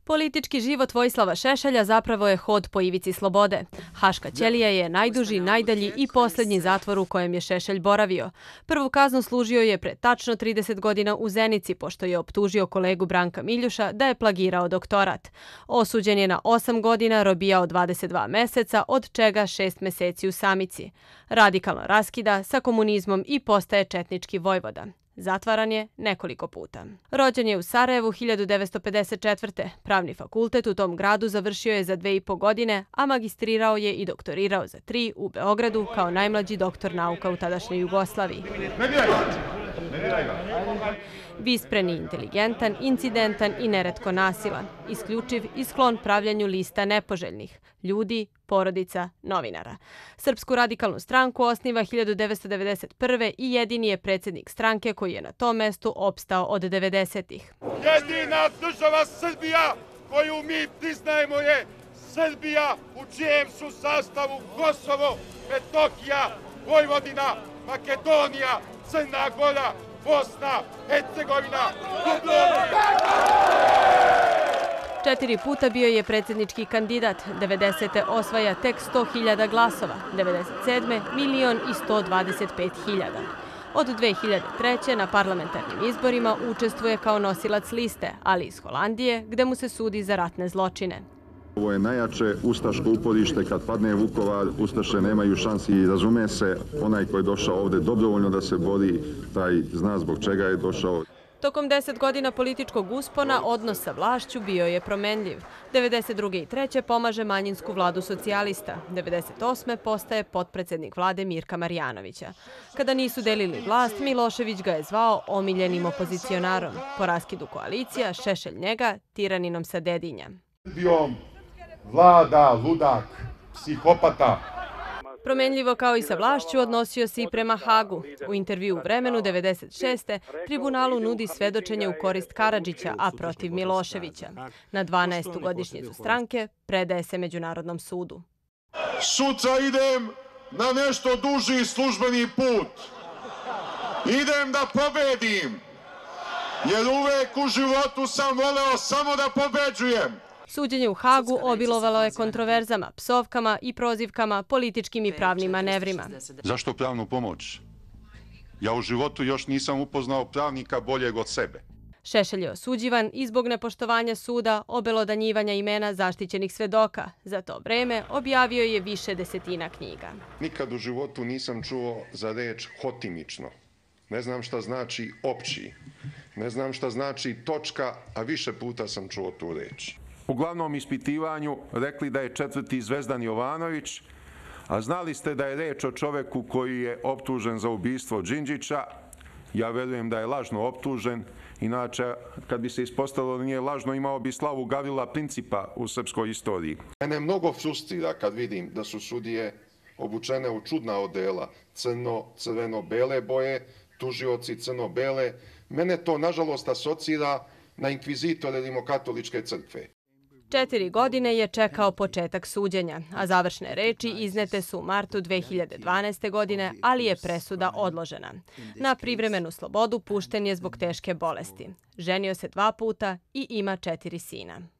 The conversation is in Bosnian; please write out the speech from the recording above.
Politički život Vojislava Šešelja zapravo je hod po ivici slobode. Haška ćelija je najduži, najdalji i posljednji zatvor u kojem je Šešelj boravio. Prvu kaznu služio je pre tačno 30 godina u Zenici, pošto je optužio kolegu Branka Miljuša da je plagirao doktorat. Osuđen je na 8 godina, robijao 22 meseca, od čega 6 meseci u samici. Radikalno raskida sa komunizmom i postaje četnički vojvoda. Zatvaran je nekoliko puta. Rođen je u Sarajevu 1954. Pravni fakultet u tom gradu završio je za 2,5 godine, a magistrirao je i doktorirao za 3 u Beogradu kao najmlađi doktor nauka u tadašnjoj Jugoslaviji. Vispren i inteligentan, incidentan i neretko nasilan, isključiv i sklon pravljanju lista nepoželjnih ljudi, porodica, novinara. Srpsku radikalnu stranku osniva 1991. i jedini je predsjednik stranke koji je na tom mestu opstao od 90-ih. Jedina država Srbija koju mi priznajemo je Srbija u čijem su sastavu Kosovo, Metohija, Vojvodina, Makedonija, Crna Gora, Bosna, Hercegovina, Dubrovnik. 4 puta bio je predsjednički kandidat, 90. osvaja tek 100.000 glasova, 97. 1.125.000. Od 2003. na parlamentarnim izborima učestvuje kao nosilac liste, ali iz Holandije, gde mu se sudi za ratne zločine. Ovo je najjače ustaško uporište. Kad padne Vukovar, ustaše nemaju šansi i razume se. Onaj koji je došao ovdje dobrovoljno da se bori, taj zna zbog čega je došao. Tokom 10 godina političkog uspona odnos sa vlašću bio je promenljiv. 92. i 3. pomaže manjinsku vladu socijalista. 98. postaje potpredsjednik vlade Mirka Marjanovića. Kada nisu delili vlast, Milošević ga je zvao omiljenim opozicionarom. Po raskidu koalicija, Šešelj njega tiraninom sa Dedinja. Vlada, ludak, psihopata. Promenljivo kao i sa vlašću odnosio se i prema Hagu. U intervju u Vremenu 96. tribunalu nudi svedočenje u korist Karadžića, a protiv Miloševića. Na 12. godišnjicu stranke predaje se Međunarodnom sudu. Sutra idem na nešto duži službeni put. Idem da pobedim, jer uvek u životu sam voleo samo da pobeđujem. Suđenje u Hagu obilovalo je kontroverzama, psovkama i prozivkama, političkim i pravnim manevrima. Zašto pravnu pomoć? Ja u životu još nisam upoznao pravnika boljeg od sebe. Šešelj je osuđivan i zbog nepoštovanja suda, obelodanjivanja imena zaštićenih svedoka. Za to vreme objavio je više desetina knjiga. Nikad u životu nisam čuo za reč hotimično. Ne znam šta znači opći. Ne znam šta znači točka, a više puta sam čuo tu reč. U glavnom ispitivanju rekli da je 4. Zvezdan Jovanović, a znali ste da je reč o čoveku koji je optužen za ubistvo Đinđića. Ja verujem da je lažno optužen. Inače, kad bi se ispostavilo da nije lažno, imao bi slavu Gavrila Principa u srpskoj istoriji. Mene mnogo frustrira kad vidim da su sudije obučene u čudna odela, crveno-bele boje, tužioci crno-bele. Mene to, nažalost, asocira na inkvizitore rimokatoličke crkve. 4 godine je čekao početak suđenja, a završne reči iznete su u martu 2012. godine, ali je presuda odložena. Na privremenu slobodu pušten je zbog teške bolesti. Ženio se 2 puta i ima 4 sina.